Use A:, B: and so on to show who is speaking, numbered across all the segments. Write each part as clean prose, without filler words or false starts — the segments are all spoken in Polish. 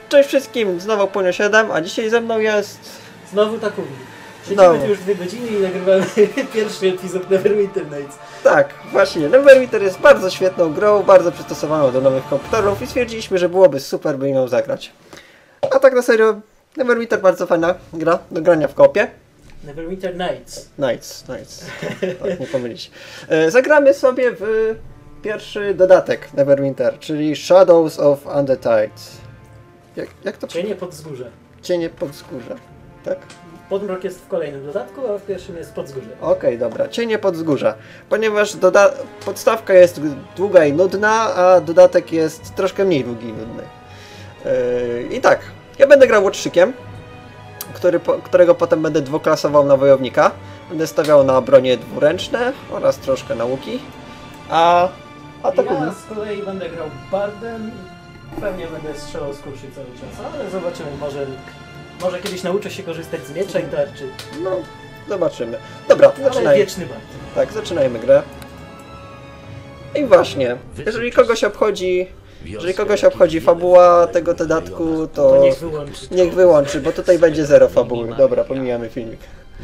A: Cześć wszystkim, znowu Punio 7, a dzisiaj ze mną jest...
B: Znowu Takumi. Siedzimy tu już 2 godziny i nagrywamy pierwszy epizod Neverwinter Nights.
A: Tak, właśnie, Neverwinter jest bardzo świetną grą, bardzo przystosowaną do nowych komputerów i stwierdziliśmy, że byłoby super, by ją zagrać. A tak na serio, Neverwinter bardzo fajna gra do grania w kopie.
B: Neverwinter Nights.
A: Nights, tak, nie pomylić. Zagramy sobie w pierwszy dodatek Neverwinter, czyli Shadows of Undertide. Jak to?
B: Cienie Podzgórza.
A: Cienie Podzgórza, tak?
B: Podmrok jest w kolejnym dodatku, a w pierwszym jest Podzgórze.
A: Okej, dobra. Cienie Podzgórza. Ponieważ podstawka jest długa i nudna, a dodatek jest troszkę mniej długi i nudny. I tak, ja będę grał łotrzykiem, którego potem będę dwuklasował na wojownika. Będę stawiał na bronie dwuręczne oraz troszkę na łuki. A Takumi?
B: Ja z kolei będę grał Bardem i pewnie będę strzelał z kuszy cały czas, ale zobaczymy, może kiedyś nauczę się korzystać z miecza i tarczy.
A: No, zobaczymy. Dobra,
B: Ale
A: zaczynajmy.
B: wieczny Bard.
A: Tak, zaczynajmy grę. I właśnie, jeżeli kogoś obchodzi fabuła tego dodatku, to niech wyłączy, bo tutaj będzie zero fabuły. Dobra, pomijamy filmik.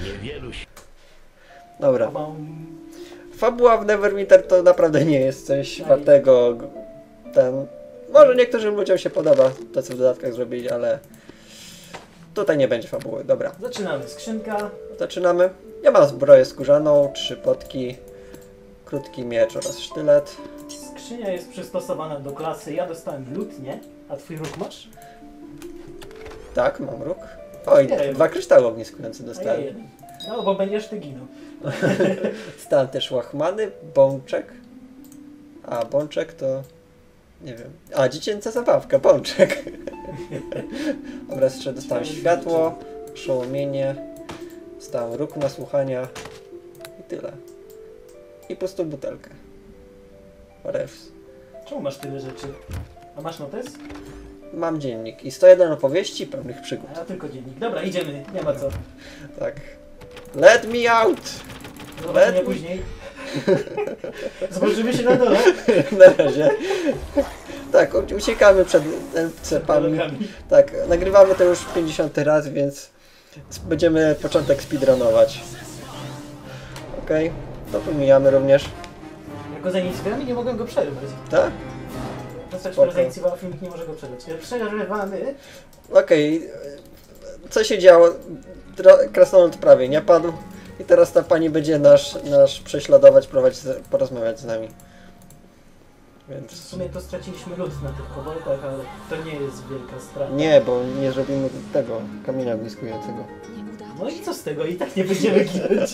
A: Dobra. Fabuła w Neverwinter to naprawdę nie jest coś wartego. Może niektórym ludziom się podoba to, co w dodatkach zrobili, ale tutaj nie będzie fabuły. Dobra.
B: Zaczynamy. Skrzynka.
A: Zaczynamy. Ja mam zbroję skórzaną, 3 potki, krótki miecz oraz sztylet.
B: Skrzynia jest przystosowana do klasy. Ja dostałem lutnię, a twój róg masz?
A: Tak, mam róg. Oj, 2 kryształy ogniskujące dostałem.
B: A ja 1. No, bo będziesz ty ginął.
A: Dostałem też łachmany, bączek. A, bączek to... nie wiem. A, dziecięca zabawka, bączek. Dobra, jeszcze dostałem światło, przełomienie, dostałem róg nasłuchania i tyle. I pustą butelkę. Refs.
B: Czemu masz tyle rzeczy? A masz notes?
A: Mam dziennik i 101 opowieści pełnych przygód.
B: A ja tylko dziennik. Dobra, idziemy, nie ma co.
A: Tak. Let me out!
B: Zobaczymy później. Zobaczymy się na dole.
A: Na razie. Tak, uciekamy przed cepami. Tak, nagrywamy to już 50 raz, więc będziemy początek speedrunować. Okej, to pomijamy również.
B: Jako zainicjowałem i nie mogłem go przerwać.
A: Tak?
B: Postać, która zainicjowała filmik, nie może go przerwać. Przerywamy.
A: Okej, co się działo? Krasnolud prawie nie padł. I teraz ta pani będzie nasz prześladować, porozmawiać z nami. Więc...
B: W sumie to straciliśmy lód na tych koboltach, ale to nie jest wielka strata.
A: Nie, bo nie zrobimy tego kamienia ogniskującego.
B: No i co z tego? I tak nie będziemy ginąć.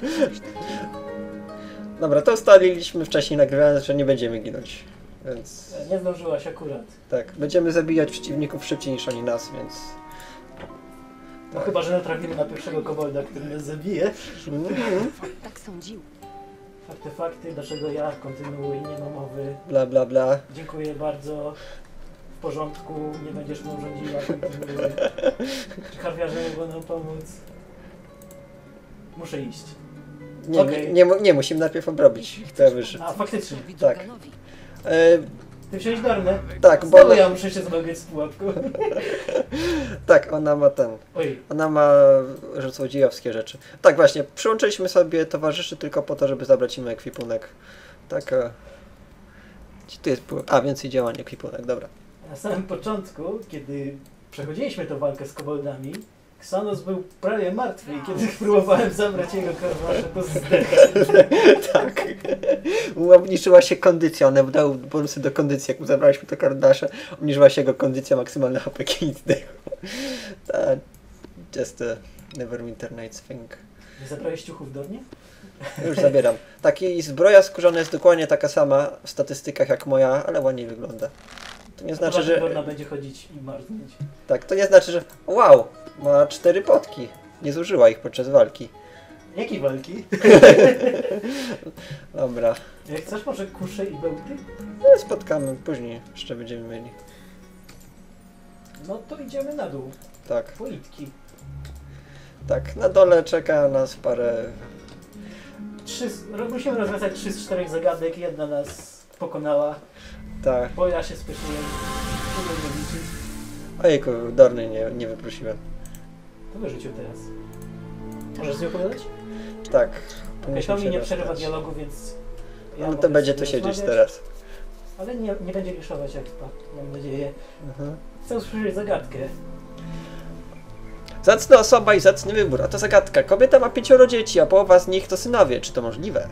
A: Dobra, to ustaliliśmy wcześniej nagrywając, że nie będziemy ginąć. Więc...
B: Nie zdążyłaś akurat.
A: Tak, będziemy zabijać przeciwników szybciej niż oni nas, więc...
B: No chyba, że natrafimy na pierwszego kobolda, który nas zabije.
C: Tak sądził.
B: Artefakty, dlaczego ja kontynuuję, nie ma mowy.
A: Bla bla bla.
B: Dziękuję bardzo. W porządku, nie będziesz mną rządziła, kontynuuję. Czy harfiarze mogą nam pomóc? Muszę iść.
A: Nie,
B: Okay.
A: nie musimy najpierw obrobić. Chcę wyższy.
B: A, faktycznie.
A: Tak.
B: Ty wziąłeś Darnę?
A: Tak, bo...
B: Znowu ja muszę się zmagać z pułapką.
A: Tak, ona ma
B: Oj.
A: Ona ma złodziejowskie rzeczy. Tak właśnie, przyłączyliśmy sobie towarzyszy tylko po to, żeby zabrać im ekwipunek. Tak. Gdzie tu jest? Więcej działań ekwipunek, dobra.
B: Na samym początku, kiedy przechodziliśmy tę walkę z koboldami, Xanos był prawie martwy i kiedy próbowałem zabrać jego karwasze, to zdechł.
A: Tak. Mu obniżyła się kondycja, one dał bonusy do kondycji, jak mu zabraliśmy to kardasze, obniżyła się jego kondycja, maksymalna HP i zdechł. Just a Neverwinter Nights thing.
B: Nie zabrałeś ciuchów do mnie?
A: Już zabieram. Tak, i zbroja skórzana jest dokładnie taka sama w statystykach jak moja, ale ładniej wygląda. To nie znaczy, że...
B: Ona będzie chodzić i marznąć.
A: Tak, to nie znaczy, że... Wow! Ma 4 potki. Nie zużyła ich podczas walki.
B: Jakiej walki?
A: Dobra.
B: Jak chcesz może kusze i bełty?
A: No, spotkamy później. Jeszcze będziemy mieli.
B: No to idziemy na dół.
A: Tak.
B: Politki.
A: Tak, na dole czeka nas parę...
B: Musimy rozwiązać 3 z 4 zagadek. Jedna nas pokonała.
A: Tak.
B: Bo ja się spieszyłem. Trudno liczyć.
A: Ojejku, Dorny nie wyprosiłem.
B: To wyrzucił teraz. Możesz z nią opowiadać?
A: Tak.
B: Okej, to mi nie
A: teraz
B: przerywa
A: grać.
B: dialogu, więc...
A: No
B: mogę
A: to będzie
B: sobie
A: tu siedzieć
B: rozmawiać,
A: teraz.
B: Ale nie będzie liszować jak mam nadzieję.
A: Mhm.
B: Chcę usłyszeć zagadkę.
A: Zacna osoba i zacny wybór. A to zagadka. Kobieta ma 5 dzieci, a połowa z nich to synowie. Czy to możliwe?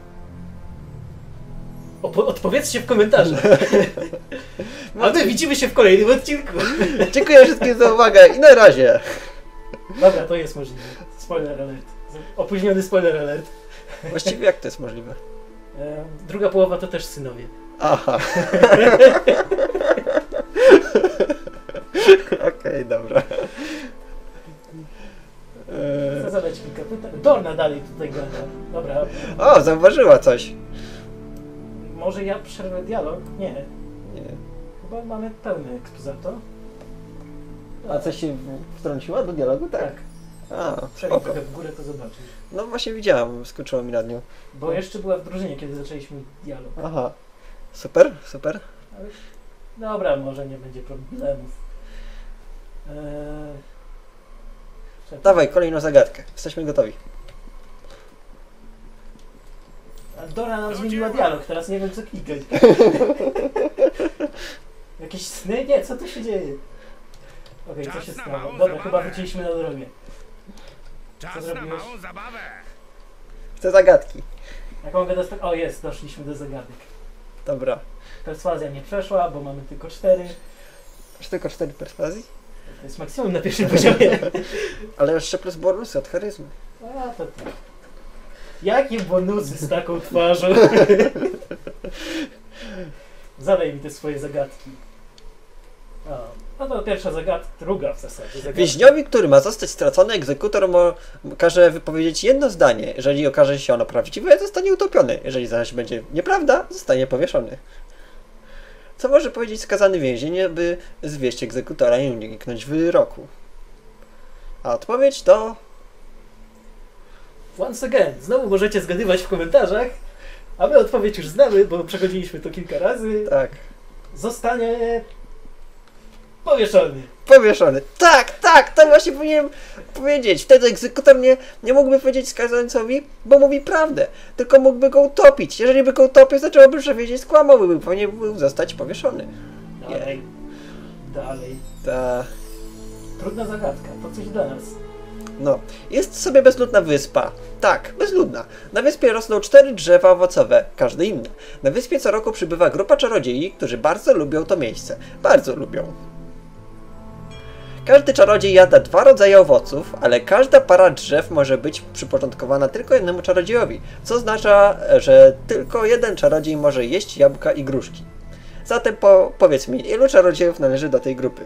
B: Odpowiedzcie w komentarzach. A my widzimy się w kolejnym odcinku.
A: Dziękuję wszystkim za uwagę i na razie.
B: Dobra, to jest możliwe. Spoiler alert. Opóźniony spoiler alert.
A: Właściwie jak to jest możliwe?
B: Druga połowa to też synowie.
A: Aha. Okej, dobra.
B: Chcę zadać kilka pytań. Dorna dalej tutaj gada. Dobra.
A: O, zauważyła coś.
B: Może ja przerwę dialog? Nie.
A: Nie.
B: Chyba mamy pełny ekspozator.
A: A coś się wtrąciła do dialogu? Tak. A,
B: Przejdź
A: spoko.
B: trochę w górę, to zobaczysz.
A: No właśnie widziałam, skoczyło mi nad nią.
B: Bo jeszcze była w drużynie, kiedy zaczęliśmy dialog.
A: Aha. Super, super.
B: Ale... Dobra, może nie będzie problemów. Czekaj.
A: Dawaj, kolejną zagadkę. Jesteśmy gotowi.
B: A Dora nam zmieniła dialog, teraz nie wiem co klikać. Jakieś sny? Nie, co tu się dzieje? Okej, co się stało? Dobra, chyba wróciliśmy na drogę.
D: Czas
B: zrobiłeś?
D: na małą zabawę.
A: Chcę zagadki.
B: Jak mogę dostać? O jest, doszliśmy do zagadek.
A: Dobra.
B: Perswazja nie przeszła, bo mamy tylko 4.
A: Masz tylko 4 perswazji?
B: To jest maksimum na pierwszym poziomie.
A: Ale jeszcze plus bonusy od charyzmy.
B: A, to tak. Jakie bonusy z taką twarzą? Zadaj mi te swoje zagadki. O, no to pierwsza zagadka, druga w zasadzie. Zagadka.
A: Więźniowi, który ma zostać stracony, egzekutor każe wypowiedzieć jedno zdanie. Jeżeli okaże się ono prawdziwe, zostanie utopiony. Jeżeli zaś będzie nieprawda, zostanie powieszony. Co może powiedzieć skazany więzień, by zwieść egzekutora i uniknąć wyroku? A odpowiedź to...
B: Once again, znowu możecie zgadywać w komentarzach, a my odpowiedź już znamy, bo przechodziliśmy to kilka razy.
A: Tak.
B: Zostanie powieszony.
A: Powieszony. Tak, to właśnie powinienem powiedzieć. Wtedy egzekutor nie mógłby powiedzieć skazańcowi, bo mówi prawdę. Tylko mógłby go utopić. Jeżeli by go utopił, znaczyłoby, że wiedzieć skłamał, powinien był zostać powieszony.
B: Dalej.
A: Ta...
B: Trudna zagadka, to coś dla nas.
A: No, jest sobie bezludna wyspa. Tak, bezludna. Na wyspie rosną 4 drzewa owocowe, każde inne. Na wyspie co roku przybywa grupa czarodziei, którzy bardzo lubią to miejsce. Bardzo lubią. Każdy czarodziej jada 2 rodzaje owoców, ale każda para drzew może być przyporządkowana tylko jednemu czarodziejowi, co oznacza, że tylko jeden czarodziej może jeść jabłka i gruszki. Zatem powiedz mi, ilu czarodziejów należy do tej grupy?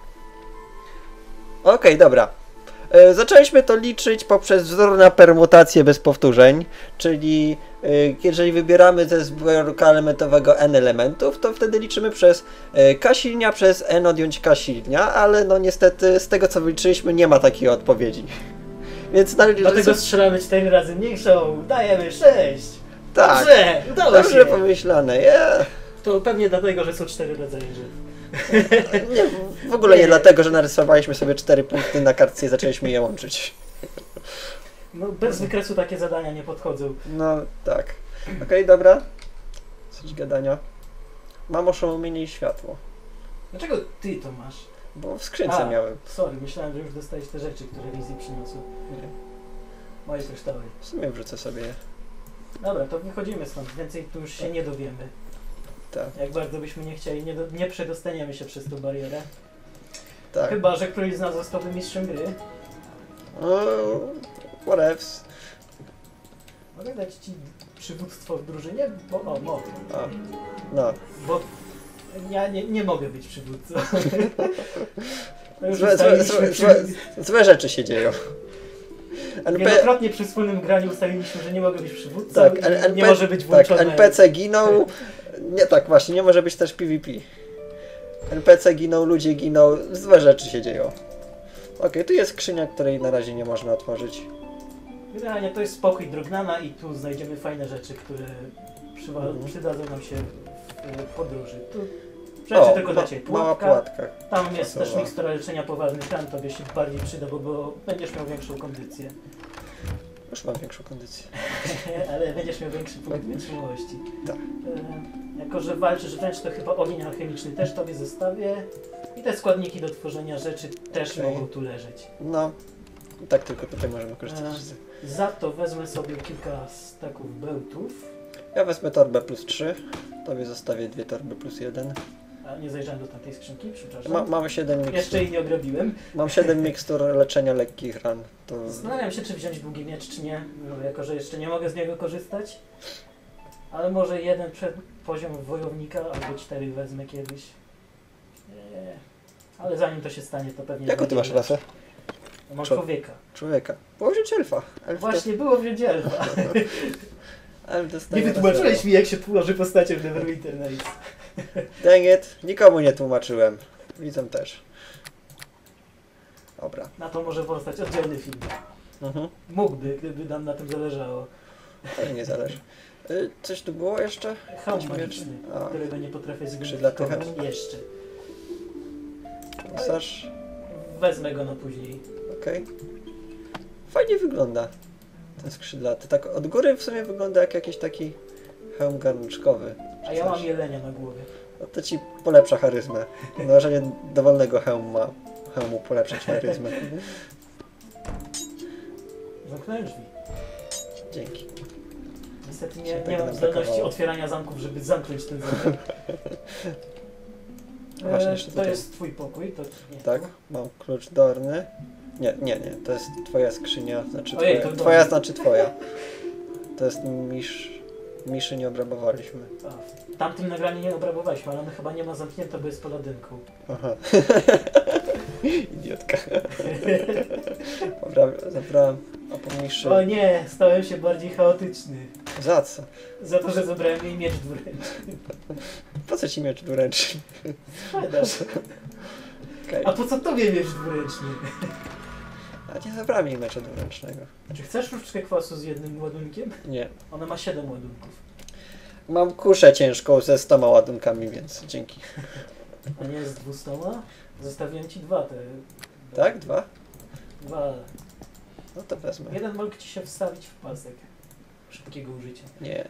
A: Okej, dobra. Zaczęliśmy to liczyć poprzez wzór na permutację bez powtórzeń, czyli jeżeli wybieramy ze zbiornika elementowego n elementów, to wtedy liczymy przez k silnia przez n odjąć k silnia, ale no niestety z tego co wyliczyliśmy nie ma takiej odpowiedzi. Więc
B: Dlatego strzelamy 4 razy mniejszą, dajemy 6.
A: tak,
B: Dobrze, udało
A: dobrze
B: się.
A: pomyślane, yeah.
B: To pewnie dlatego, że są 4 rodzaje drzew.
A: Nie, w ogóle nie dlatego, że narysowaliśmy sobie 4 punkty na kartce i zaczęliśmy je łączyć.
B: No bez wykresu takie zadania nie podchodzą.
A: No tak. Okej, dobra. Coś gadania. Mam oszołomienie i światło.
B: Dlaczego ty to masz?
A: Bo w skrzynce miałem.
B: Sorry, myślałem, że już dostałeś te rzeczy, które Lizzie przyniosły.
A: Nie.
B: Moje kryształy.
A: W sumie wrzucę sobie je.
B: Dobra, to wychodzimy stąd. Więcej tu już się nie dowiemy.
A: Tak,
B: Jak bardzo byśmy nie chcieli, nie przedostaniemy się przez tą barierę.
A: tak.
B: Chyba, że któryś z nas zostałby mistrzem gry.
A: Whatevs.
B: Mogę dać ci przywództwo w drużynie? Bo, o, mogę.
A: A, no.
B: Bo ja nie mogę być przywódcą. To już
A: Złe
B: ustaliliśmy
A: złe rzeczy się dzieją.
B: wielokrotnie przy wspólnym graniu ustaliliśmy, że nie mogę być przywódcą
A: Tak,
B: i nie może być włączone.
A: Tak, NPC giną. Nie, tak właśnie, nie może być też PvP. NPC giną, ludzie giną, złe rzeczy się dzieją. Okej, tu jest skrzynia, której na razie nie można otworzyć.
B: Generalnie to jest spokój Drugnana i tu znajdziemy fajne rzeczy, które przydadzą nam się w podróży. Tu Rzeczy tylko dla Ciebie.
A: Mała
B: Pułapka.
A: płatka.
B: Tam jest też
A: Gotowa.
B: mikstura leczenia poważnych ran, tobie się bardziej przyda, bo będziesz miał większą kondycję.
A: Już mam większą kondycję.
B: Ale będziesz miał większy punkt wytrzymałości.
A: Tak.
B: Jako, że walczysz wręcz, to chyba ogień alchemiczny też tobie zostawię. I te składniki do tworzenia rzeczy też
A: Okej.
B: mogą tu leżeć.
A: No, tak tylko tutaj możemy korzystać.
B: Za to wezmę sobie kilka staków bełtów.
A: Ja wezmę torbę plus 3, tobie zostawię 2 torby plus 1.
B: A nie zajrzałem do tamtej skrzynki, przepraszam.
A: Mamy 7 mikstur.
B: Jeszcze jej nie ograbiłem.
A: Mam 7 mikstur leczenia lekkich ran. To...
B: Zastanawiam się, czy wziąć długi miecz, czy nie. No, jako, że jeszcze nie mogę z niego korzystać. Ale może jeden poziom wojownika, albo 4 wezmę kiedyś. Nie. Ale zanim to się stanie, to pewnie...
A: Jaką ty masz rasę?
B: Mam człowieka.
A: Człowieka. Położyć elfa. Elf
B: Właśnie było wziąć elfa.
A: Elf
B: Nie
A: dostaje
B: wytłumaczyłeś
A: rasę.
B: mi, jak się tworzy postacie w Neverwinter Nights.
A: Dang it. Nikomu nie tłumaczyłem. Widzę też. Dobra.
B: Na to może powstać oddzielny film.
A: Mhm.
B: Mógłby, gdyby nam na tym zależało.
A: Ale nie zależy. Coś tu było jeszcze?
B: Hełm
A: Śmierć.
B: magiczny,
A: A.
B: którego nie potrafię
A: Skrzydlaty
B: zidentyfikować jeszcze.
A: Masaż.
B: Wezmę go na później.
A: Okej. Fajnie wygląda ten skrzydlaty. Tak od góry w sumie wygląda jak jakiś taki hełm garnczkowy.
B: A ja mam jelenia na głowie.
A: No to ci polepsza charyzmę. Nałożenie dowolnego hełmu polepsza ci charyzmę.
B: Zamknąłem drzwi.
A: Dzięki.
B: Niestety
A: Się
B: nie
A: tego
B: mam
A: nam
B: zdolności
A: brakowało.
B: otwierania zamków, żeby zamknąć ten zamek.
A: No właśnie, jeszcze
B: To
A: tutaj.
B: jest twój pokój, to nie.
A: Tak, mam klucz dorny. Nie. To jest twoja skrzynia, znaczy
B: Ojej,
A: twoja,
B: to
A: twoja
B: dorny.
A: znaczy twoja. To jest miszy nie obrabowaliśmy.
B: A, w tamtym nagraniu nie obrabowaliśmy, ale ona chyba nie ma zamknięta, bo jest paladynką.
A: Aha. Idiotka. Dobra, zabrałem, a po miszy...
B: O nie, stałem się bardziej chaotyczny.
A: Za co?
B: Za to, że zabrałem jej miecz dwuręczny.
A: Po co ci miecz dwuręczny?
B: Sprzedaż.
A: Okej.
B: A po co tobie miecz dwuręczny?
A: A nie zabrałem jej meczu dwuręcznego.
B: Czy chcesz różdżkę kwasu z jednym ładunkiem?
A: Nie.
B: Ona ma 7 ładunków.
A: Mam kuszę ciężką ze 100 ładunkami, więc dzięki.
B: A nie z 200? Zostawiłem ci 2 te.
A: Tak? 2?
B: 2.
A: No to wezmę.
B: Jeden mógł ci się wstawić w pasek. Szybkiego użycia.
A: Nie.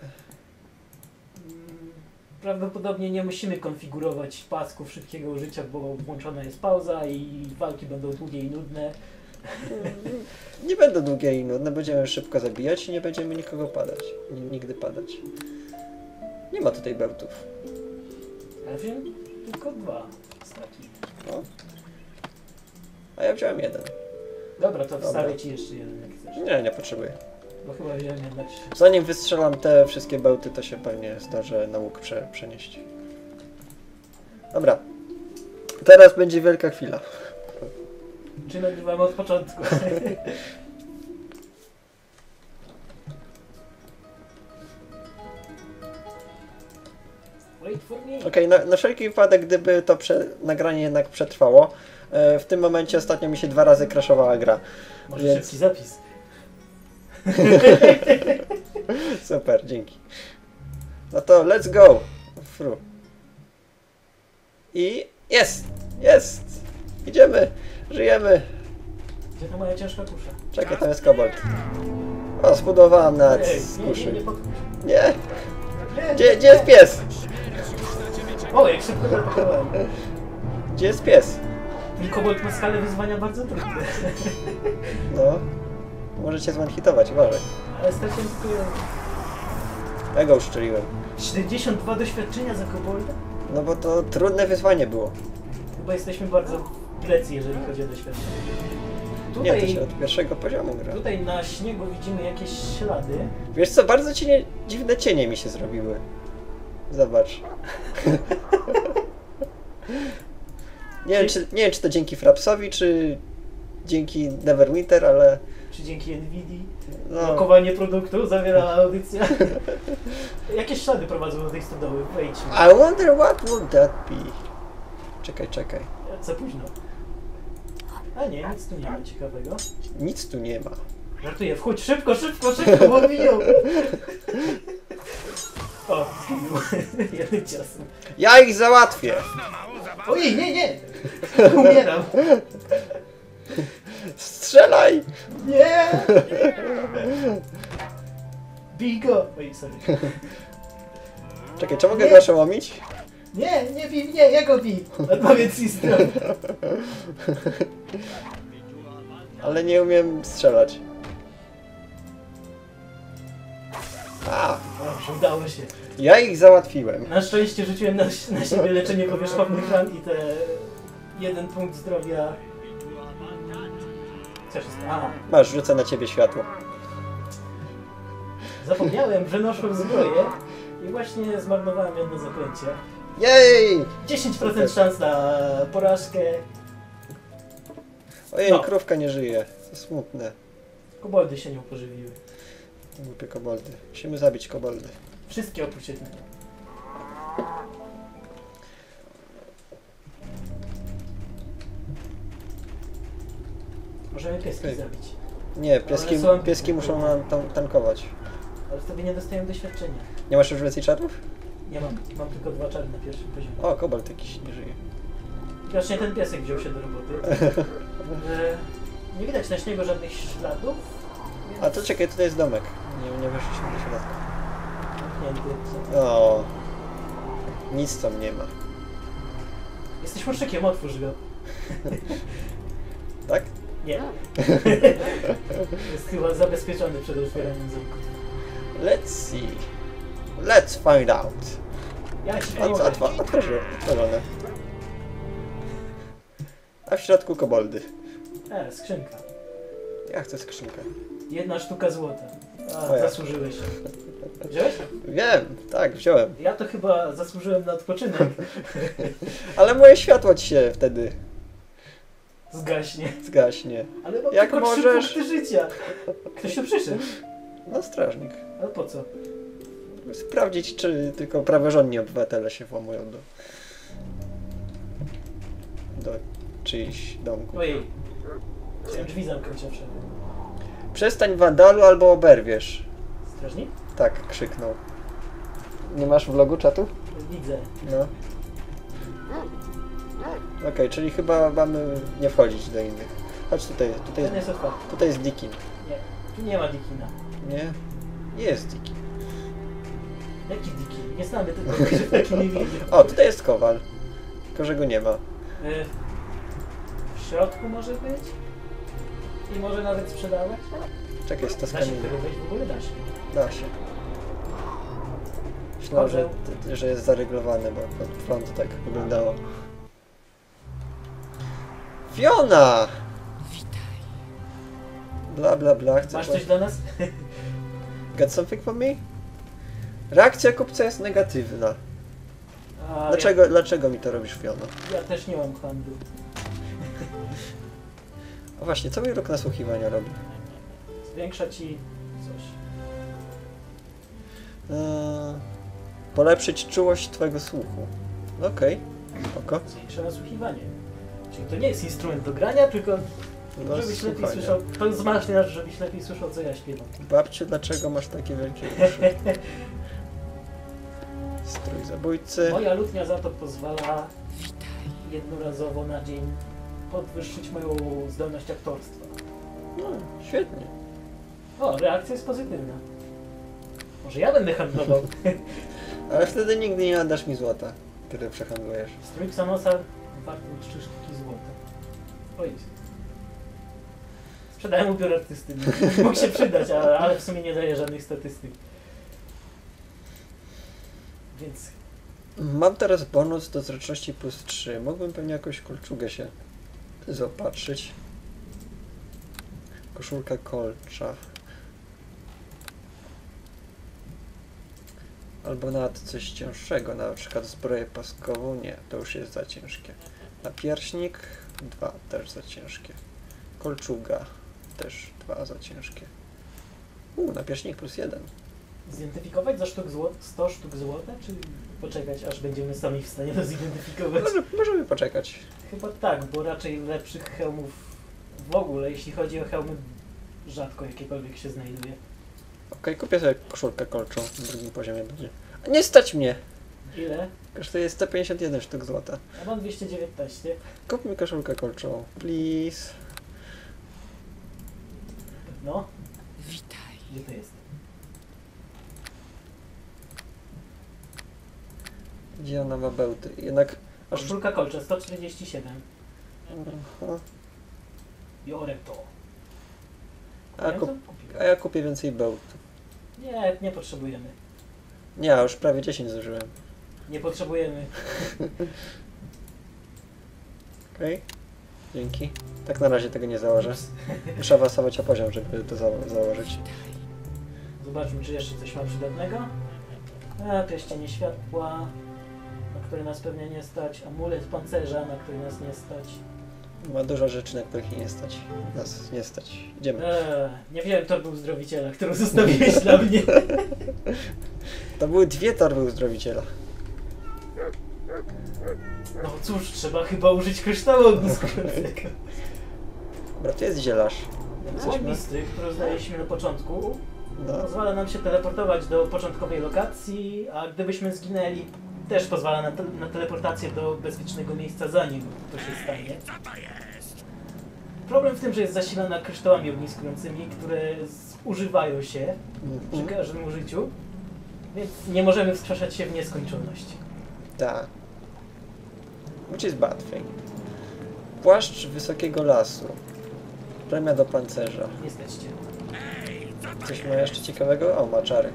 B: Prawdopodobnie nie musimy konfigurować pasków szybkiego użycia, bo włączona jest pauza i walki będą długie i nudne.
A: Nie będą długie i nudne, będziemy szybko zabijać i nie będziemy nikogo padać. Nigdy padać. Nie ma tutaj bełtów.
B: Ja wziąłem tylko 2 staki.
A: No. A ja wziąłem jeden.
B: Dobra, to
A: Dobra.
B: wstawię ci jeszcze jeden, jak chcesz.
A: Nie potrzebuję.
B: Bo chyba wziąłem jednak 3.
A: Zanim wystrzelam te wszystkie bełty, to się pewnie zdążę na łuk przenieść. Dobra. Teraz będzie wielka chwila.
B: Czy nagrywamy od początku? Wait for me.
A: Okej, na wszelki wypadek, gdyby to nagranie jednak przetrwało, w tym momencie ostatnio mi się 2 razy crashowała gra.
B: Może
A: Więc-
B: szybki zapis.
A: Super, dzięki. No to let's go! Fru. I jest! Jest! Idziemy! Żyjemy!
B: Gdzie to moja ciężka kusza?
A: Czekaj, tam jest kobold. O, spudowałam nawet
B: Ej,
A: z
B: nie
A: kuszy.
B: podkuś.
A: Nie! Gdzie jest pies?
B: O, jak szybko zapakowałem.
A: Gdzie jest pies?
B: Kobold ma skalę wyzwania bardzo trudne.
A: No. Możecie zmanhitować, uważaj.
B: Ale straciłem tylko
A: Ja go uszczeliłem.
B: 42 doświadczenia za kobolda?
A: No bo to trudne wyzwanie było.
B: Chyba jesteśmy bardzo plecy, jeżeli chodzi o doświadczenie.
A: Nie, to
B: Tutaj,
A: się od pierwszego poziomu gra.
B: tutaj na śniegu widzimy jakieś ślady.
A: Wiesz co, bardzo dziwne cienie mi się zrobiły. Zobacz. Nie wiem, czy to dzięki Frapsowi, czy dzięki Neverwinter, ale
B: Czy dzięki Nvidii?
A: no,
B: Lokowanie produktu zawiera audycja. Jakieś ślady prowadzą do tej stodoły, wejdźmy.
A: I wonder what would that be. Czekaj.
B: Za późno. A nie, nic tu nie ma ciekawego.
A: Nic tu nie ma.
B: Żartuję, wchódź szybko, bo miją. O, zginął. Jednym ciosem.
A: Ja ich załatwię!
B: Ojej, nie! Umieram.
A: Strzelaj!
B: Nie! Bij go! Oj, sorry.
A: Czekaj, czy mogę
B: Nie.
A: go oszołomić?
B: Nie bij mnie, ja go bij! Odpowiedz Sistro.
A: Ale nie umiem strzelać. A,
B: Dobrze, udało się.
A: ja ich załatwiłem.
B: Na szczęście rzuciłem na siebie leczenie powierzchownych ran i te 1 punkt zdrowia. Co się stało? A,
A: Masz, rzucę na ciebie światło.
B: zapomniałem, że noszę zbroję i właśnie zmarnowałem jedno zaklęcie.
A: Jej!
B: 10% szans na porażkę.
A: Ojej,
B: No.
A: krówka nie żyje. To smutne.
B: Koboldy się nią pożywiły.
A: Głupie koboldy. Musimy zabić koboldy.
B: Wszystkie oprócz jednego. Możemy pieski
A: Okej.
B: zabić,
A: Nie, pieski,
B: Ale są-
A: pieski muszą nam tankować.
B: ale wtedy nie dostają doświadczenia.
A: Nie masz już więcej czarów?
B: Nie mam tylko 2 czary na pierwszym poziomie.
A: O, kobold jakiś nie żyje.
B: Widocznie ten piesek wziął się do roboty. Nie widać na śniegu żadnych śladów. Więc
A: A to czekaj, tutaj jest domek. Nie weszliśmy do środka.
B: zamknięty.
A: O, nic tam nie ma.
B: Jesteś muszczykiem, otwórz go.
A: Tak?
B: Nie. Jest chyba zabezpieczony przed otwieraniem zamku.
A: Let's see. Let's find out.
B: Ja ci pomogę.
A: Otworzone. A w środku koboldy.
B: Skrzynka.
A: Ja chcę skrzynkę.
B: 1 sztuka złota. A,
A: Moja.
B: zasłużyłeś. Wziąłeś?
A: Wiem, tak, wziąłem.
B: Ja to chyba zasłużyłem na odpoczynek.
A: Ale moje światło ci się wtedy
B: Zgaśnie.
A: zgaśnie.
B: Ale mam
A: Jak
B: tylko
A: możesz?
B: 3 punkty życia. Ktoś tu przyszedł.
A: No, strażnik.
B: Ale po co?
A: Sprawdzić, czy tylko praworządni obywatele się włamują do czyichś domków.
B: Ojej. Chciałem drzwi zamknąć owszem.
A: Przestań wandalu albo oberwiesz.
B: Strażnik?
A: Tak, krzyknął. Nie masz vlogu czatu?
B: Widzę.
A: No. Okej, czyli chyba mamy nie wchodzić do innych. Chodź tutaj,
B: Ten jest otwarty.
A: tutaj jest Dikin.
B: Nie. Tu nie ma Dikina.
A: Nie? Jest Dikin.
B: Jaki Dikin? Nie znamy tylko, że taki nie widzę.
A: O, tutaj jest Kowal. Tylko, że go nie ma.
B: W środku może być? I może nawet sprzedawać?
A: Czekaj, jest to z
B: Da się
A: kamienia.
B: tego wejść? W ogóle da się.
A: Da się. Myślałem,
B: Orzeł.
A: że jest zareglowane, bo od frontu tak wyglądało. Fiona! Bla bla bla, chcę
B: Masz coś dla nas?
A: Get something for me? Reakcja kupca jest negatywna.
B: A,
A: Dlaczego mi to robisz, Fiona?
B: Ja też nie mam handlu.
A: A właśnie, co mi róg nasłuchiwania robi?
B: Zwiększa ci coś.
A: Polepszyć czułość twojego słuchu. Okej, spoko.
B: Zwiększa nasłuchiwanie. Czyli to nie jest instrument do grania, tylko
A: Do
B: żebyś lepiej
A: słuchania.
B: słyszał. To zmarznie, żebyś lepiej słyszał, co ja śpiewam.
A: Babciu, dlaczego masz takie wielkie uszy? Strój zabójcy.
B: Moja lutnia za to pozwala jednorazowo na dzień podwyższyć moją zdolność aktorstwa.
A: No, świetnie.
B: O, reakcja jest pozytywna. Może ja będę handlował.
A: Ale wtedy nigdy nie oddasz mi złota, które przehandlujesz.
B: Strój Xanosa warty 3 sztuki złota. Oj. Sprzedałem ubiór artysty. Mógł się przydać, ale w sumie nie daje żadnych statystyk. Więc
A: Mam teraz bonus do zręczności plus 3. Mógłbym pewnie jakąś kolczugę się zaopatrzyć. Koszulka kolcza. Albo nawet coś cięższego, na przykład zbroję paskową. Nie, to już jest za ciężkie. Napierśnik 2, też za ciężkie. Kolczuga też 2 za ciężkie. Napierśnik plus 1.
B: zidentyfikować za 100 sztuk złota, czy poczekać, aż będziemy sami w stanie to zidentyfikować?
A: Możemy poczekać.
B: Chyba tak, bo raczej lepszych hełmów w ogóle, jeśli chodzi o hełmy, rzadko jakiekolwiek się znajduje.
A: Okej, kupię sobie koszulkę kolczą, w drugim poziomie będzie. Nie stać mnie!
B: Ile?
A: Kosztuje 151 sztuk złota.
B: Ja mam 219.
A: Kup mi koszulkę kolczową, please.
B: No,
C: Witaj.
B: gdzie to jest?
A: Gdzie ona ma bełty? Jednak aż...
B: Koszulka kolcza 147.
A: Aha.
B: Biorę to.
A: A,
B: Ja
A: kup...
B: to kupiłem.
A: A ja kupię więcej bełt.
B: Nie potrzebujemy.
A: Nie, ja już prawie 10 zużyłem.
B: Nie potrzebujemy.
A: Okej? Dzięki. Tak na razie tego nie założę. Muszę awansować o poziom, żeby to założyć.
B: Zobaczmy, czy jeszcze coś ma przydatnego. A, pierścienie światła, na które nas pewnie nie stać. Amulet pancerza, na który nas nie stać.
A: Ma dużo rzeczy, na których nie stać. Nas nie stać. Idziemy.
B: Nie wziąłem torby uzdrowiciela, którą zostawiłeś dla mnie.
A: To były 2 torby uzdrowiciela.
B: No cóż, trzeba chyba użyć kryształu ogniskującego.
A: Dobra, to jest zielarz.
B: Ognisty, który znaleźliśmy na początku,
A: No.
B: pozwala nam się teleportować do początkowej lokacji, a gdybyśmy zginęli, też pozwala na teleportację do bezpiecznego miejsca, zanim to się stanie. Problem w tym, że jest zasilana kryształami ogniskującymi, które używają się przy
A: Mhm.
B: każdym użyciu, więc nie możemy wskrzeszać się w nieskończoność.
A: Tak. Which is bad thing. Płaszcz wysokiego lasu. Premia do pancerza.
B: Nie stać cię.
A: Coś ma jeszcze ciekawego? O, ma czary.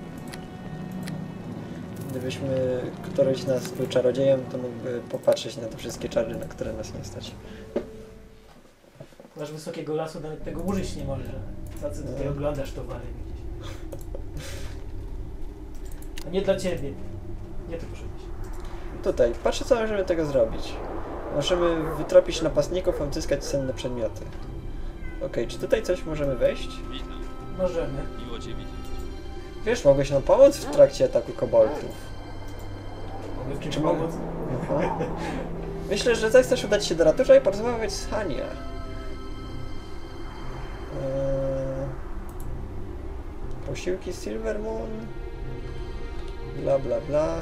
A: Gdybyśmy któryś z nas był czarodziejem, to mógłby popatrzeć na te wszystkie czary, na które nas nie stać.
B: Masz wysokiego lasu, nawet tego użyć nie może. Tacy tutaj
A: No.
B: oglądasz towary gdzieś. A nie dla ciebie. Nie tu muszę być.
A: Tutaj, patrzę co możemy tego zrobić. Możemy wytropić napastników, odzyskać cenne przedmioty. Okej, czy tutaj coś możemy wejść?
E: Witam,
B: Możemy.
E: miło Cię widzieć.
A: Wiesz, mogłeś nam pomóc w trakcie ataku koboldów.
B: Mogę w czymś
A: Czy mogę?
B: pomóc?
A: Aha. Myślę, że zechcesz udać się do ratusza i porozmawiać z Hania. Posiłki Silver Moon. Bla bla bla.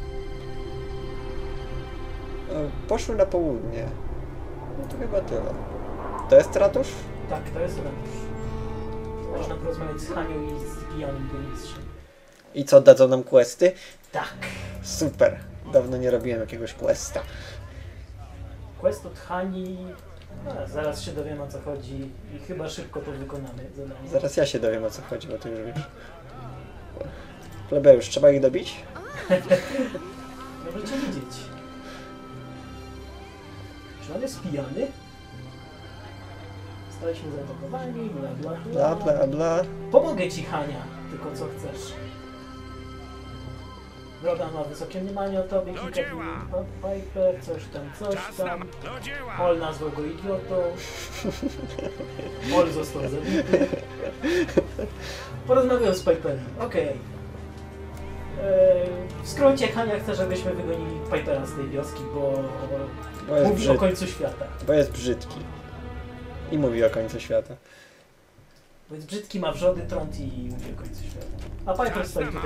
A: Poszły na południe. No to chyba tyle. To jest ratusz?
B: Tak, to jest ratusz. Można porozmawiać z Hanią i z pijanym burmistrzem.
A: I co, dadzą nam questy?
B: Tak.
A: Super. Dawno nie robiłem jakiegoś questa.
B: Quest od Hani... zaraz się dowiem, o co chodzi i chyba szybko to wykonamy zadanie.
A: Zaraz ja się dowiem, o co chodzi, bo ty już wiesz. Plebeusz, trzeba ich dobić?
B: Dobrze cię widzieć. Czy on jest pijany? Zostaliśmy zaatakowani, bla bla
A: Bla
B: bla.
A: bla bla.
B: Pomogę ci, Hania, tylko co chcesz. Droga ma wysokie mniemanie o tobie, kilka dni Piper, coś tam. Hol nazwał go idiotą. Hol został zabity. Porozmawiam z Piperem, okej. W skrócie, Hania chce, żebyśmy wygonili Pipera z tej wioski, bo
A: jest
B: mówi o końcu świata.
A: Bo jest brzydki. I mówi o końcu świata.
B: Bo jest brzydki, ma wrzody, trąd i mówi o końcu świata. A Piper stoi tutaj.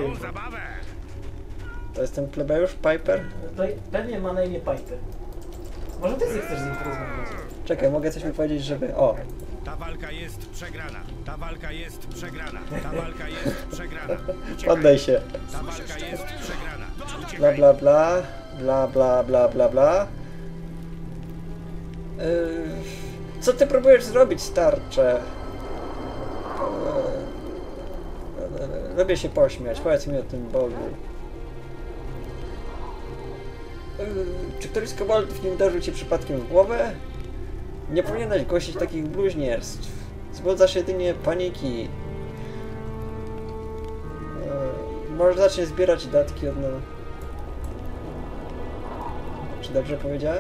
A: To jest ten plebeusz, Piper?
B: Pewnie ma na imię Piper. Może ty chcesz z nim porozmawiać?
A: Czekaj, mogę coś mi powiedzieć, żeby... O!
F: Ta walka jest przegrana. Ta walka jest przegrana. Ta walka jest przegrana.
A: Oddaj się.
F: Ta walka jest przegrana.
A: Bla bla bla. Bla bla bla bla bla. Co ty próbujesz zrobić, starcze? Lubię się pośmiać. Powiedz mi o tym Bogu. Czy któryś z koboldów nie uderzył cię przypadkiem w głowę? Nie powinieneś głosić takich bluźnierstw. Wzbudzasz jedynie paniki. Może zacznie zbierać datki od nowa. Czy dobrze powiedziałem?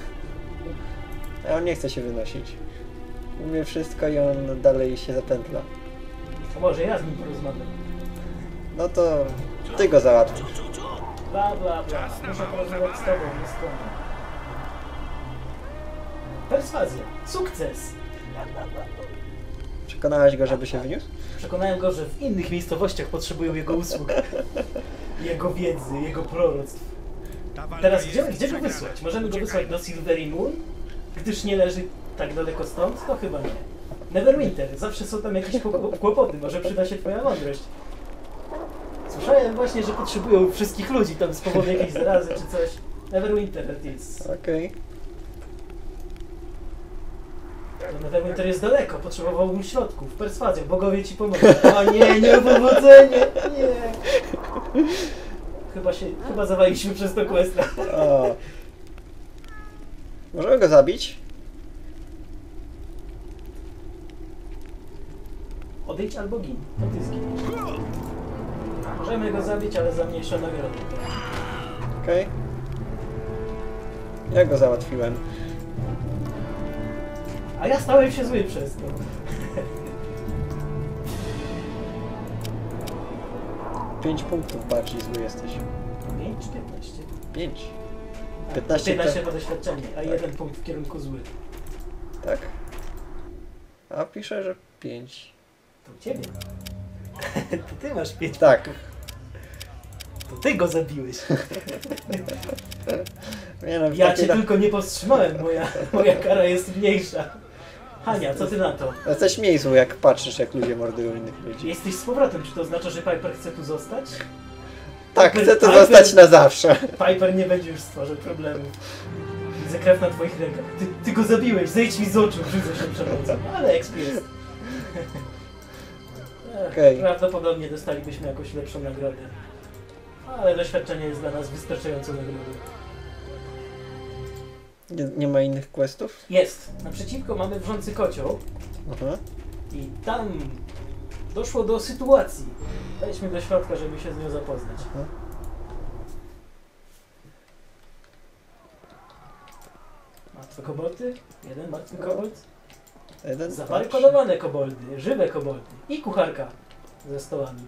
A: A on nie chce się wynosić. Mówię wszystko i on dalej się zapętla.
B: To może ja z nim porozmawiam.
A: No to ty go załatwisz.
B: Bla bla bla. Muszę porozmawiać z tobą, nie z tobą. Perswazja. Sukces.
A: Przekonałeś go, żeby się wyniósł?
B: Przekonałem go, że w innych miejscowościach potrzebują jego usług. Jego wiedzy, jego proroctw.
F: Ta walka
B: Teraz
F: jest
B: gdzie go
F: przegrana.
B: wysłać? Możemy go wysłać do Silvery Moon? Gdyż nie leży tak daleko stąd? To chyba nie. Neverwinter. Zawsze są tam jakieś kłopoty. Może przyda się twoja mądrość. Słyszałem właśnie, że potrzebują wszystkich ludzi tam z powodu jakiejś zarazy czy coś. Neverwinter that is.
A: Okej.
B: No, Neverwinter jest daleko. Potrzebowałbym środków, perswazja. Bogowie ci pomogą. O nie, niepowodzenie! Nie. Chyba zawaliśmy przez to questa.
A: O. Możemy go zabić?
B: Odejdź albo gin. To ty zginiesz. Możemy go zabić, ale za mniejszą nagrodę.
A: Okej. Ja go załatwiłem.
B: A ja stałem się zły przez to.
A: 5 punktów bardziej zły jesteś.
B: 5 czy 15?
A: 5.
B: 15
A: 15
B: to doświadczenie, a 1 punkt w kierunku zły.
A: Tak? A pisze, że 5.
B: To u ciebie. To ty masz 5.
A: Tak.
B: To ty go zabiłeś.
A: Nie no,
B: Ja cię tylko nie powstrzymałem, moja kara jest mniejsza. Hania, co ty na to?
A: Jesteś mniej zły, jak patrzysz, jak ludzie mordują innych ludzi.
B: Jesteś z powrotem, czy to oznacza, że Piper chce tu zostać?
A: Tak,
B: Piper-
A: chcę tu
B: Piper-
A: zostać na zawsze.
B: Piper nie będzie już stwarzał problemów. Widzę krew na twoich rękach. Ty go zabiłeś, zejdź mi z oczu, brzydzę się przemocą. Ale exp jest.
A: Okej.
B: Prawdopodobnie dostalibyśmy jakąś lepszą nagrodę. Ale doświadczenie jest dla nas wystarczającą nagrodą.
A: Nie ma innych questów?
B: Jest. Naprzeciwko mamy wrzący kocioł
A: Aha.
B: i tam doszło do sytuacji. Wejdźmy do środka, żeby się z nią zapoznać. Martwe koboldy, jeden martwy kobold,
A: Jeden, dwa,
B: zabarykodowane koboldy, żywe koboldy i kucharka ze stołami.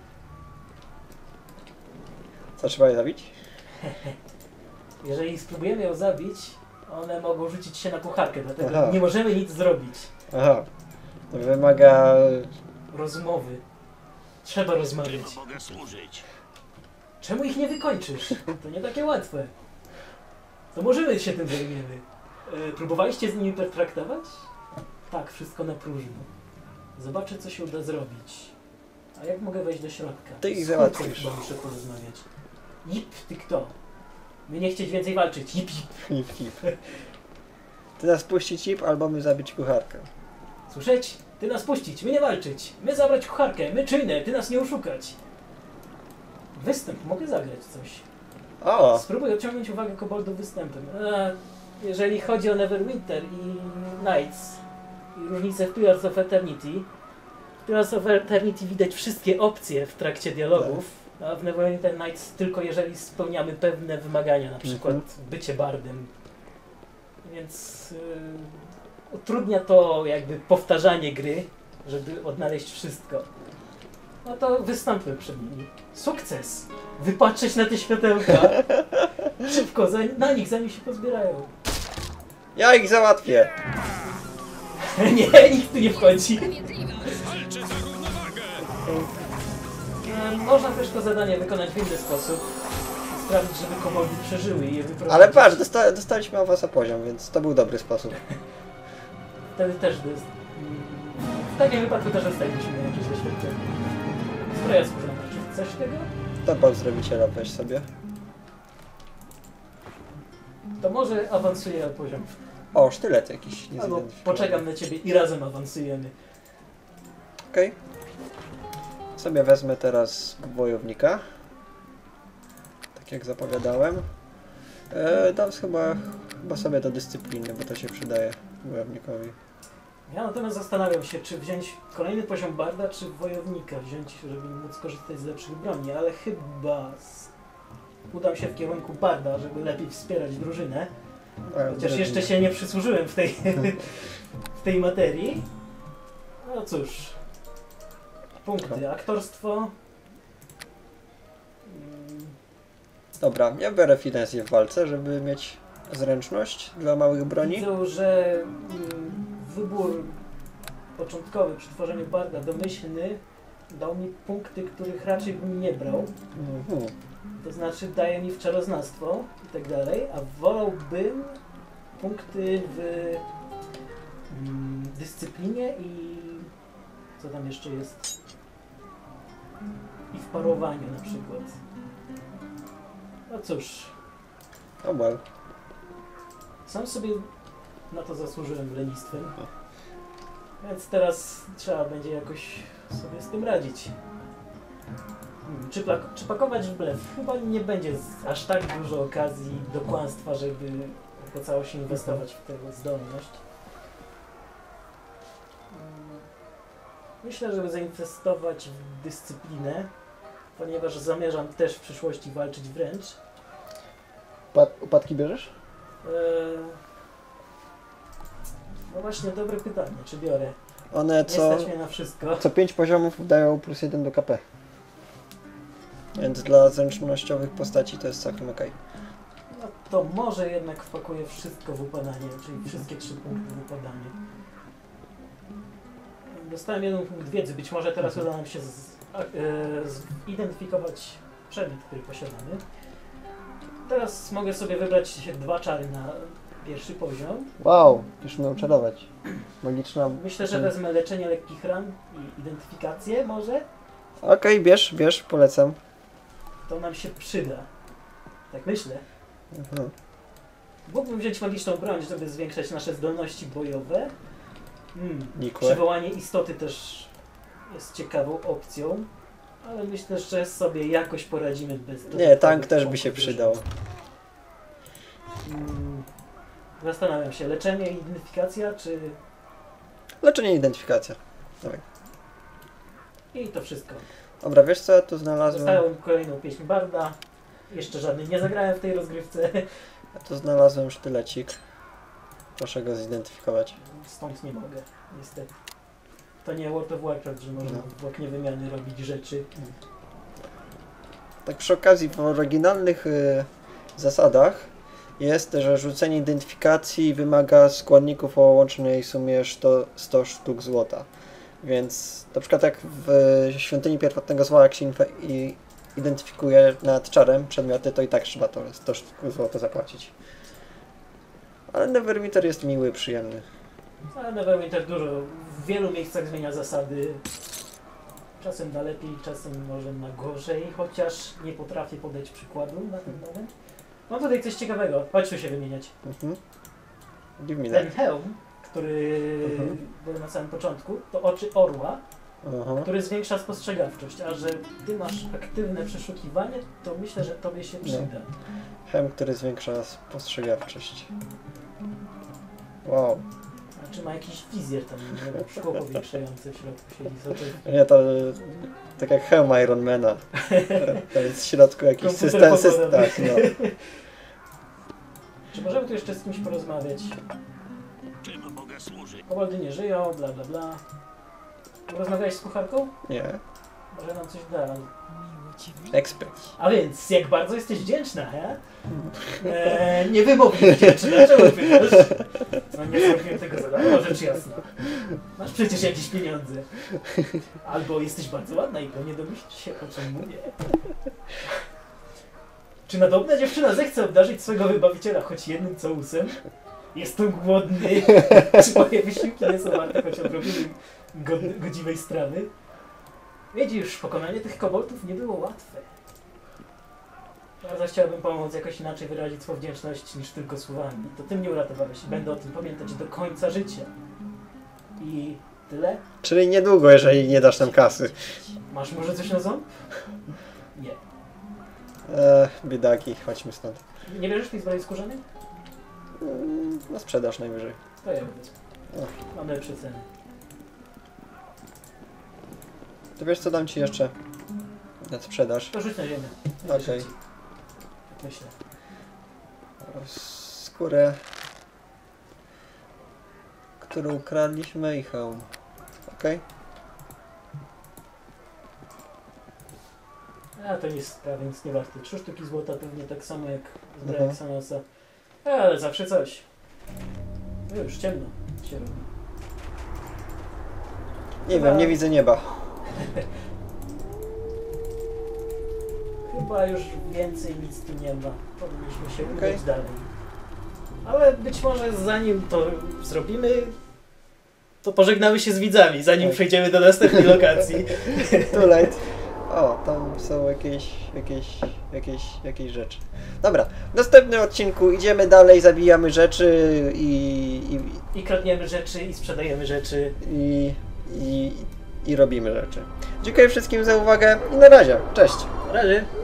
A: trzy. Co, trzeba je zabić?
B: Jeżeli spróbujemy ją zabić, one mogą rzucić się na kucharkę, dlatego
A: Aha.
B: nie możemy nic zrobić.
A: Aha. To wymaga...
B: Rozmowy. Trzeba rozmawiać.
F: Mogę służyć.
B: Czemu ich nie wykończysz? To nie takie łatwe. To możemy się tym zajmiemy. Próbowaliście z nimi pertraktować? Tak, wszystko na próżno. Zobaczę, co się uda zrobić. A jak mogę wejść do środka?
A: Ty ich
B: Z
A: załatwisz.
B: chłopcem chyba muszę porozmawiać. Jip, ty kto? My nie chcieć więcej walczyć. Jip, jip.
A: Hip, hip. Ty nas puścić hip, albo my zabić kucharkę.
B: Słyszeć? Ty nas puścić, my nie walczyć. My zabrać kucharkę, my czynne, ty nas nie oszukać. Występ, mogę zagrać coś.
A: O!
B: Spróbuj odciągnąć uwagę koboldów występem. Jeżeli chodzi o Neverwinter i Nights i różnice w Pillars of Eternity, w Pillars of Eternity widać wszystkie opcje w trakcie dialogów, a w Neverwinter Nights tylko jeżeli spełniamy pewne wymagania, na przykład bycie bardem. Więc utrudnia to jakby powtarzanie gry, żeby odnaleźć wszystko. No to wystąpmy przed nimi. Sukces! Wypatrzeć na te światełka! Szybko, na nich, zanim się pozbierają.
A: Ja ich załatwię!
B: Nie, nikt tu nie wchodzi.
F: Walczę za równowagę!
B: Można też to zadanie wykonać w inny sposób. Sprawić, żeby koboldy przeżyły i je wyprowadzić.
A: Ale patrz, dostaliśmy awasa poziom, więc to był dobry sposób.
B: Wtedy też w takim wypadku też dostalibyśmy jakieś doświadczenie. Zbroja skórzana. Czy chcesz tego?
A: To pozdrowiciela weź sobie.
B: To może awansuję o poziom.
A: O, sztylet jakiś
B: Albo
A: niezidentyfikowany.
B: poczekam na ciebie i razem awansujemy.
A: Okej. Sobie wezmę teraz wojownika. Tak jak zapowiadałem. Dam chyba sobie do dyscypliny, bo to się przydaje wojownikowi.
B: Ja natomiast zastanawiam się, czy wziąć kolejny poziom barda, czy wojownika wziąć, żeby móc korzystać z lepszych broni, ale chyba udam się w kierunku barda, żeby lepiej wspierać drużynę. Chociaż jeszcze się nie przysłużyłem w tej materii. No cóż. Punkty. Aktorstwo.
A: Dobra, ja biorę finezję w walce, żeby mieć zręczność dla małych broni.
B: Widzę, że wybór początkowy przy tworzeniu barda domyślny dał mi punkty, których raczej bym nie brał. To znaczy daje mi w czaroznawstwo i tak dalej, a wolałbym punkty w dyscyplinie i co tam jeszcze jest? I w parowaniu na przykład. No cóż,
A: Oh well.
B: sam sobie na to zasłużyłem lenistwem. Więc teraz trzeba będzie jakoś sobie z tym radzić. Czy pakować w blef? Chyba nie będzie aż tak dużo okazji do kłamstwa, żeby opłacało się inwestować w tę zdolność. Myślę, żeby zainwestować w dyscyplinę, ponieważ zamierzam też w przyszłości walczyć wręcz.
A: Upadki bierzesz?
B: No właśnie, dobre pytanie, czy biorę?
A: One
B: Nie stać mnie na wszystko.
A: co 5 poziomów dają +1 do KP. Więc dla zręcznościowych postaci to jest całkiem okej.
B: No to może jednak wpakuję wszystko w upadanie, czyli wszystkie 3 punkty w upadanie. Dostałem 1 punkt wiedzy, być może teraz uda nam się zidentyfikować przedmiot, który posiadamy. Teraz mogę sobie wybrać 2 czary na pierwszy poziom.
A: Wow, już mnie czarować. Magiczna...
B: Myślę, że wezmę leczenie lekkich ran i identyfikację może.
A: Okej, bierz, polecam.
B: To nam się przyda. Tak myślę.
A: Mhm.
B: Mógłbym wziąć magiczną broń, żeby zwiększać nasze zdolności bojowe.
A: Nikłe.
B: Przywołanie istoty też jest ciekawą opcją, ale myślę, że sobie jakoś poradzimy bez...
A: Nie, tank też by się przydał.
B: Zastanawiam się, leczenie i identyfikacja, czy...
A: Leczenie i identyfikacja. Dawaj.
B: I to wszystko.
A: Dobra, wiesz co ja tu znalazłem?
B: Dostałem kolejną pieśń barda. Jeszcze żadnej nie zagrałem w tej rozgrywce.
A: Ja tu znalazłem sztylecik. Proszę go zidentyfikować.
B: Stąd nie mogę, niestety. To nie World of Warcraft, że można w oknie wymiany robić rzeczy.
A: Tak przy okazji, w oryginalnych zasadach jest, że rzucenie identyfikacji wymaga składników o łącznej sumie 100 sztuk złota. Więc na przykład jak w Świątyni Pierwotnego Zła, jak się identyfikuje nad czarem przedmioty, to i tak trzeba to 100 sztuk złota zapłacić. Ale Neverwinter jest miły, przyjemny.
B: Ale Neverwinter dużo, w wielu miejscach zmienia zasady. Czasem na lepiej, czasem może na gorzej, chociaż nie potrafię podać przykładu na ten moment. Mam tutaj coś ciekawego, chodź tu się wymieniać.
A: Give me
B: Ten
A: that.
B: hełm, który był na samym początku, to oczy orła, który zwiększa spostrzegawczość, a że ty masz aktywne przeszukiwanie, to myślę, że tobie się przyda.
A: Hełm, który zwiększa spostrzegawczość. Wow.
B: A czy ma jakiś wizjer tam, szkło powiększające w środku siedzi z oczu?
A: Nie, to tak jak hełm Ironmana. To jest w środku jakiś
B: Komputer
A: system.
B: pokładowy.
A: Tak, no.
B: Czy możemy tu jeszcze z kimś porozmawiać?
F: Czym mogę służyć?
B: Koboldy nie żyją, bla bla bla. Rozmawiałeś z kucharką?
A: Nie.
B: Może nam coś da.
A: Ekspert.
B: A więc, jak bardzo jesteś wdzięczna, he? Nie wymownie wdzięczna, czemu pytasz? No nie zrobiłem tego za darmo, rzecz jasna. Masz przecież jakieś pieniądze. Albo jesteś bardzo ładna i pewnie domyślisz się, o czym mówię. Czy nadobna dziewczyna zechce obdarzyć swego wybawiciela choć jednym całusem? Jestem głodny. Czy moje wysiłki nie są warte choć odrobiny godziwej strawy? Widzisz, pokonanie tych koboldów nie było łatwe. Bardzo chciałbym pomóc jakoś inaczej wyrazić swą wdzięczność niż tylko słowami. To ty mnie uratowałeś i będę o tym pamiętać do końca życia. I tyle?
A: Czyli niedługo, jeżeli nie dasz nam kasy.
B: Masz może coś na ząb? Nie.
A: Biedaki, chodźmy stąd.
B: Nie bierzesz tej zbroi skórzanej?
A: Na sprzedaż najwyżej.
B: To ja wezmę. Mam lepsze ceny.
A: To wiesz co, dam ci jeszcze na sprzedaż.
B: To rzuć na ziemię.
A: Okej.
B: Myślę.
A: Skórę, którą ukradliśmy i hełm. Okej?
B: A to jest prawie nic nie warte. 3 sztuki złota pewnie tak samo jak zbroja Xanosa. Ale zawsze coś. Już ciemno się robi.
A: Nie wiem, nie widzę nieba.
B: Chyba już więcej nic tu nie ma. Powinniśmy się
A: Okej.
B: udać dalej. Ale być może zanim to zrobimy, to pożegnamy się z widzami, zanim
A: Tak.
B: przejdziemy do następnej lokacji.
A: Too late. O, tam są jakieś rzeczy. Dobra, w następnym odcinku idziemy dalej, zabijamy rzeczy
B: I kradniemy rzeczy, i sprzedajemy rzeczy.
A: i robimy rzeczy. Dziękuję wszystkim za uwagę i na razie. Cześć!
B: Na razie.